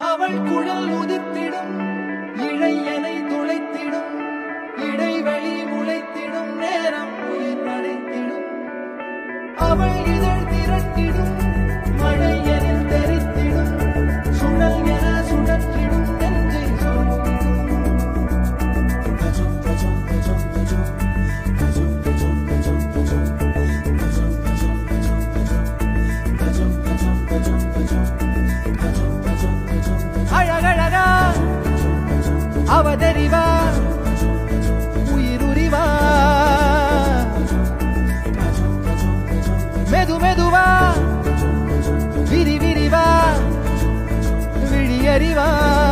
அவள் குழல் உதிர்த்திடும் இழையனை துளைத்திடும் இடைவெளி முளைத்திடும் நேரம் உயிர் நடைத்திடும் அவள் இதழ் திரட்டிடும் மழை என தெரித்திடும் சுழல் என சுழற்றிடும் நெஞ்சை அழகழகா அவதறிவா உயிருரிவா மெது மெதுவா விரி விரிவா விழியறிவா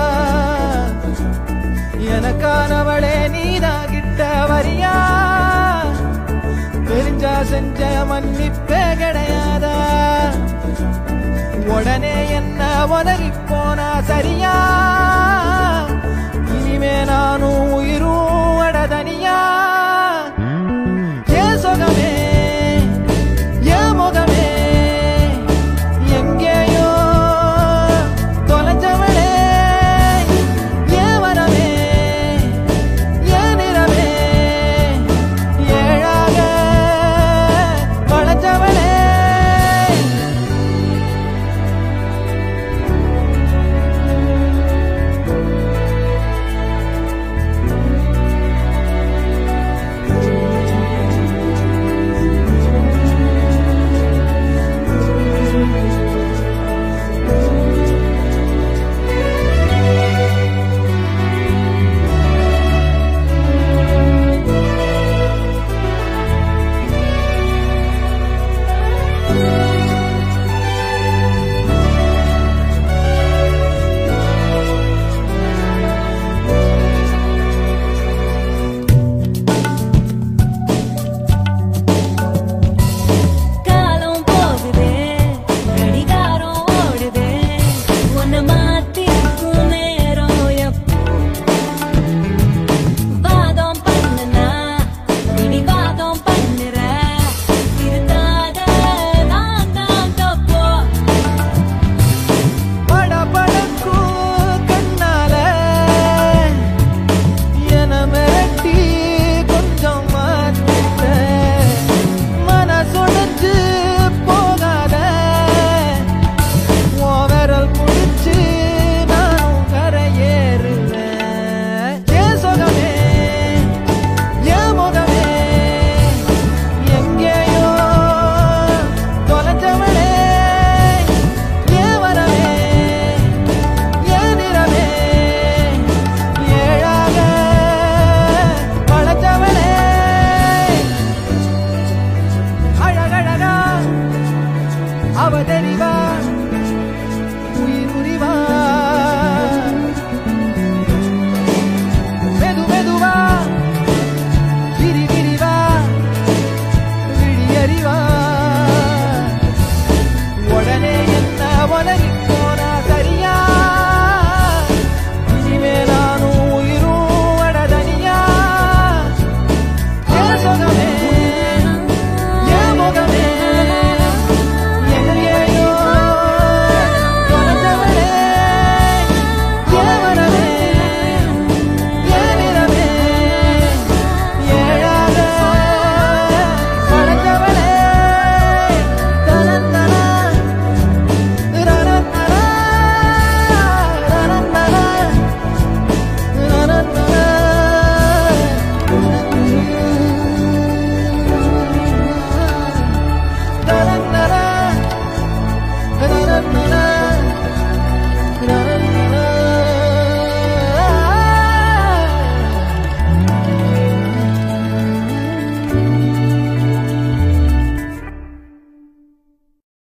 எனக்கானவளே நீதான் கிட்ட வரியா தெரிஞ்சா செஞ்ச மன்னிப்பே கிடையாதா உடனே என்ன உதறி போனா சரியா இனிமே நானும் உயிரும் அடதனியா